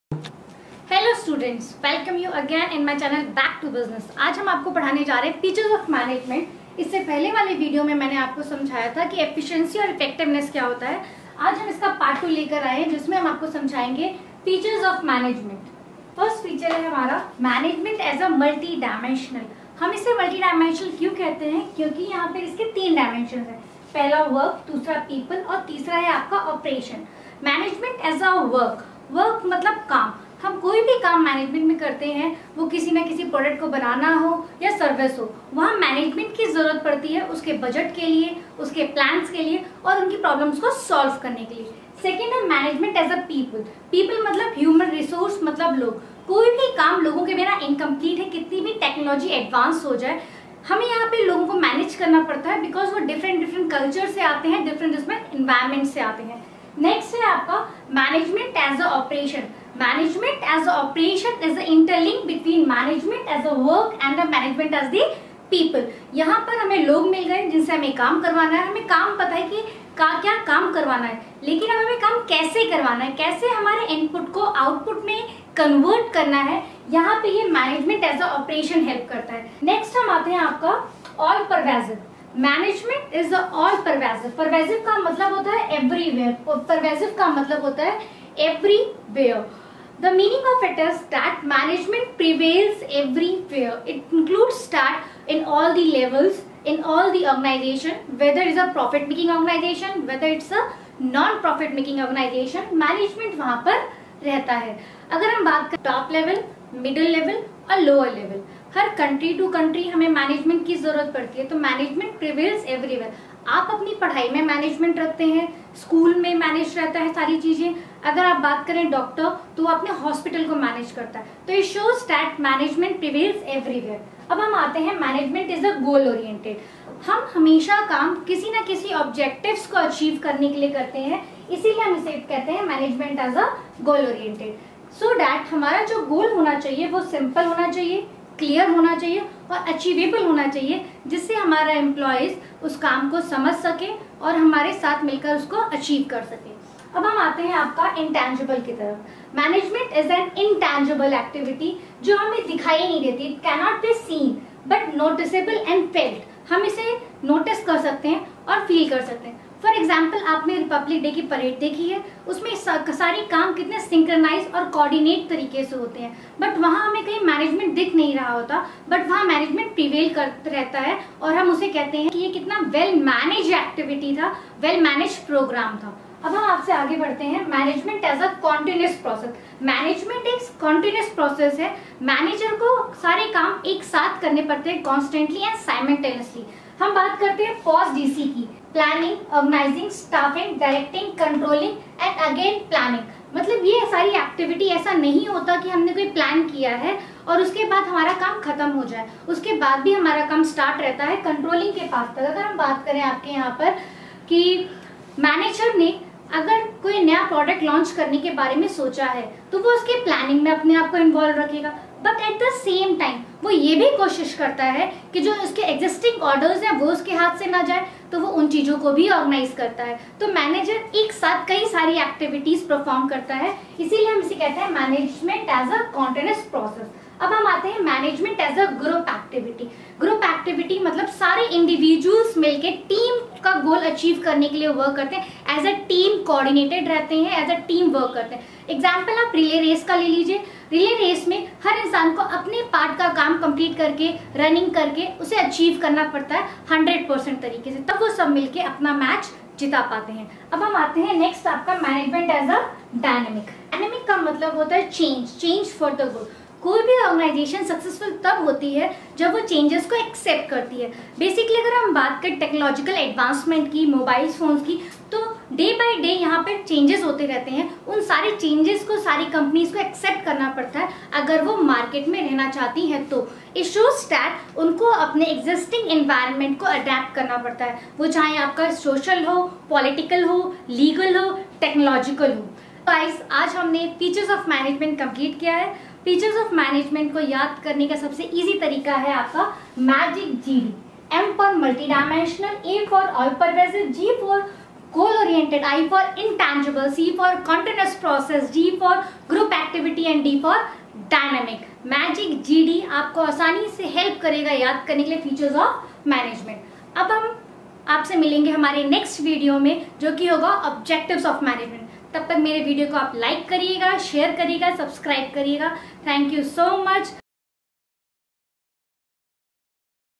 Hello students, welcome you again in my channel back to business. आज हम आपको पढ़ाने जा रहे हैं फीचर्स ऑफ मैनेजमेंट। इससे पहले वाले वीडियो में मैंने आपको समझाया था कि एफिशिएंसी और इफेक्टिवनेस क्या होता है। आज हम इसका पार्ट 2 लेकर आए हैं जिसमें हम आपको समझाएंगे features of management. First feature है हमारा management as a multidimensional. हम इसे मल्टी डायमेंशनल क्यों कहते हैं? क्योंकि यहाँ पे इसके 3 डायमेंशन है। पहला वर्क, दूसरा पीपल और तीसरा है आपका operation. Management as a work, work मतलब काम। हम कोई भी काम मैनेजमेंट में करते हैं, वो किसी ना किसी प्रोडक्ट को बनाना हो या सर्विस हो, वहाँ मैनेजमेंट की जरूरत पड़ती है उसके बजट के लिए, उसके प्लान्स के लिए और उनकी प्रॉब्लम्स को सॉल्व करने के लिए। सेकेंड है management as a people. People मतलब ह्यूमन रिसोर्स, मतलब लोग। कोई भी काम लोगों के बिना इनकम्प्लीट है, कितनी भी टेक्नोलॉजी एडवांस हो जाए, हमें यहाँ पे लोगों को मैनेज करना पड़ता है बिकॉज वो डिफरेंट कल्चर से आते हैं, डिफरेंट इन्वायरमेंट से आते हैं। नेक्स्ट है आपका management as a operation. Management as a operation is the interlink between management as a work and the management as the people. यहाँ पर हमें लोग मिल गए जिनसे हमें काम करवाना है, हमें काम पता है कि क्या काम करवाना है, लेकिन अब हमें काम कैसे करवाना है, कैसे हमारे इनपुट को आउटपुट में कन्वर्ट करना है, यहाँ पे ये management as a operation help करता है। नेक्स्ट हम आते हैं आपका all pervasive. Management is all pervasive. Pervasive का मतलब होता है एवरीवेयर, परवेसिव का मतलब होता है everywhere. The meaning of it is that management prevails everywhere. It includes that in all the levels, in all the organization, whether it's a profit making organization, whether it's a non-profit making organization, management वहाँ पर रहता है। अगर हम बात करें top level, middle level और lower level, हर कंट्री टू कंट्री हमें मैनेजमेंट की जरूरत पड़ती है। तो मैनेजमेंट प्रिवेल्स एवरीवेयर। आप अपनी पढ़ाई में मैनेजमेंट रखते हैं, स्कूल में मैनेज रहता है सारी चीजें। अगर आप बात करें डॉक्टर, तो वो अपने हॉस्पिटल को मैनेज करता है। तो it shows that management prevails everywhere. अब हम आते हैं management is a goal oriented. हम हमेशा काम किसी ना किसी ऑब्जेक्टिव्स को अचीव करने के लिए करते हैं, इसीलिए हम इसे कहते हैं management as a goal oriented. So that हमारा जो गोल होना चाहिए वो सिंपल होना चाहिए, क्लियर होना चाहिए और अचीवेबल होना चाहिए, जिससे हमारा एम्प्लॉयज उस काम को समझ सके और हमारे साथ मिलकर उसको अचीव कर सके। अब हम आते हैं आपका इंटेंजिबल की तरफ। Management is an intangible activity जो हमें दिखाई नहीं देती। It can not be seen but noticeable and felt. हम इसे नोटिस कर सकते हैं और फील कर सकते हैं। फॉर एग्जाम्पल, आपने रिपब्लिक डे की परेड देखी है, उसमें सारे काम कितने सिंक्रनाइज और कोऑर्डिनेट तरीके से होते हैं, बट वहाँ हमें कहीं मैनेजमेंट दिख नहीं रहा होता, बट वहाँ मैनेजमेंट प्रिवेल करता रहता है और हम उसे कहते हैं कि ये कितना वेल मैनेज एक्टिविटी था, वेल मैनेज प्रोग्राम था। अब हम आपसे आगे बढ़ते हैं management as a continuous process. Management एक कॉन्टिन्यूस प्रोसेस है। मैनेजर को सारे काम एक साथ करने पड़ते हैं, कॉन्स्टेंटली एंड साइमल्टेनियसली। हम बात करते हैं फर्स्ट DC की, planning, organising, staffing, directing, controlling and again planning. मतलब ये सारी एक्टिविटी ऐसा नहीं होता कि हमने कोई प्लान किया है और उसके बाद हमारा काम खत्म हो जाए, उसके बाद भी हमारा काम स्टार्ट रहता है कंट्रोलिंग के पास तक। अगर हम बात करें आपके यहाँ पर कि मैनेजर ने अगर कोई नया प्रोडक्ट लॉन्च करने के बारे में सोचा है, तो वो उसके प्लानिंग में अपने आप को इन्वॉल्व रखेगा, but at the same time वो ये भी कोशिश करता है कि जो उसके एग्जिस्टिंग ऑर्डर्स हैं वो उसके हाथ से ना जाए, तो वो उन चीजों को भी ऑर्गेनाइज करता है। तो मैनेजर एक साथ कई सारी एक्टिविटीज परफॉर्म करता है, इसीलिए हम इसे कहते हैं management as a continuous process. अब हम आते हैं management as a group activity. Group activity मतलब सारे इंडिविजुअल्स मिलके टीम का गोल अचीव करने के लिए वर्क करते हैं, एज अ टीम कोऑर्डिनेटेड रहते हैं, एज अ टीम वर्क करते हैं। एग्जाम्पल आप रिले रेस का ले लीजिए। रिले रेस में हर इंसान को अपने पार्ट का काम कंप्लीट करके, रनिंग करके उसे अचीव करना पड़ता है 100% तरीके से, तब वो सब मिलके अपना मैच जिता पाते हैं। अब हम आते हैं नेक्स्ट आपका management as a dynamic. Dynamic का मतलब होता है चेंज फॉर द गुड। कोई भी ऑर्गेनाइजेशन सक्सेसफुल तब होती है जब वो चेंजेस को एक्सेप्ट करती है। बेसिकली अगर हम बात करें टेक्नोलॉजिकल एडवांसमेंट की, मोबाइल फोन्स की, तो डे बाय डे यहाँ पे चेंजेस होते रहते हैं। उन सारे चेंजेस को सारी कंपनीज को एक्सेप्ट करना पड़ता है अगर वो मार्केट में रहना चाहती हैं। तो इट शोज दैट उनको अपने एग्जिस्टिंग एनवायरनमेंट को अडेप्ट करना पड़ता है, वो चाहे आपका सोशल हो, पॉलिटिकल हो, लीगल हो, टेक्नोलॉजिकल हो। गाइस, आज हमने फीचर्स ऑफ मैनेजमेंट कंप्लीट किया है। फीचर्स ऑफ मैनेजमेंट को याद करने का सबसे इजी तरीका है आपका magic GD। M for multidimensional, A for all pervasive, G for goal oriented, I for intangible, C for continuous process, G for group activity and D for dynamic. Magic GD आपको आसानी से help करेगा याद करने के लिए features of management. अब हम आपसे मिलेंगे हमारे नेक्स्ट वीडियो में जो कि होगा ऑब्जेक्टिव्स ऑफ मैनेजमेंट। तब तक मेरे वीडियो को आप लाइक करिएगा, शेयर करिएगा, सब्सक्राइब करिएगा। Thank you so much.